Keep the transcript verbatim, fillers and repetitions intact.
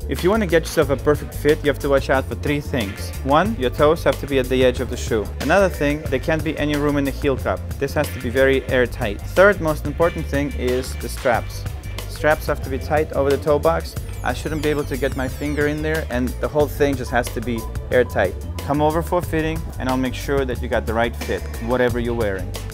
If you want to get yourself a perfect fit, you have to watch out for three things. One, your toes have to be at the edge of the shoe. Another thing, there can't be any room in the heel cup. This has to be very airtight. Third most important thing is the straps. Straps have to be tight over the toe box. I shouldn't be able to get my finger in there, and the whole thing just has to be airtight. Come over for fitting and I'll make sure that you got the right fit, whatever you're wearing.